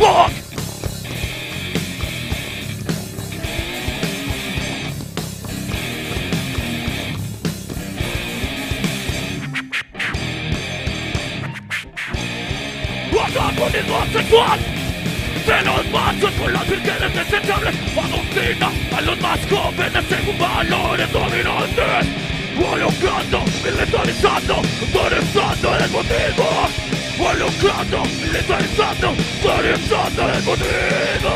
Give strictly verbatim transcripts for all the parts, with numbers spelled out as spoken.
fuck! Agonismo sexual de los machos con las vírgenes desechables, adoctrina a los más jóvenes según valores dominantes, involucrando, militarizando, autorizando el despotismo, involucrando, militarizando, autorizando el despotismo.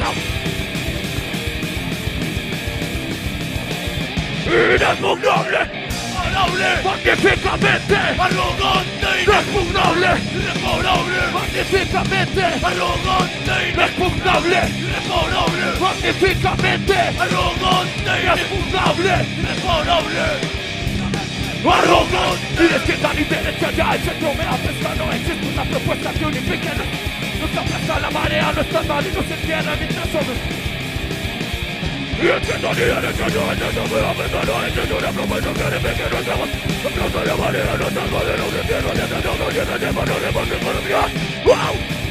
Inexpugnable, magníficamente arrogante, irrepugnable, irreparable, magníficamente arrogante, irrepugnable, irreparable, magníficamente arrogante, irrepugnable, irreparable, arrogante. Y izquierda ni derecha ya el centro me apesta, no existe una propuesta que unifique. Nos aplasta la marea, no está mal y no se entierra mientras somos. Y es que no ni derecha no es eso, me apesta, no es eso, una propuesta que unifique. No estamos, no aplasta la marea, no está mal y no se entierra mientras somos. Y ese tema no le pasa economía. ¡Wow!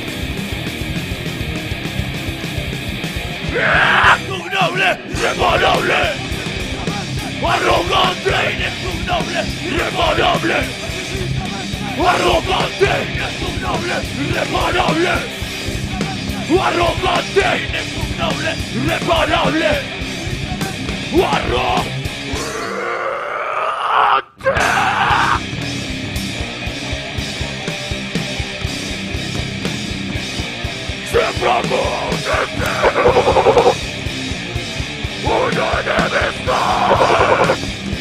Inexpugnable, irreparable, arrogante, inexpugnable, irreparable, arrogante, inexpugnable, irreparable, arrogante, inexpugnable, irreparable, arrogante. Siempre agónico, una enemistad.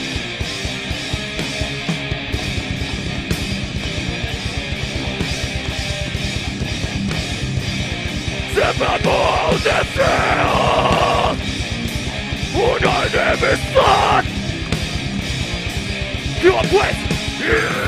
Siempre con deseo, una enemistad. Yo pues,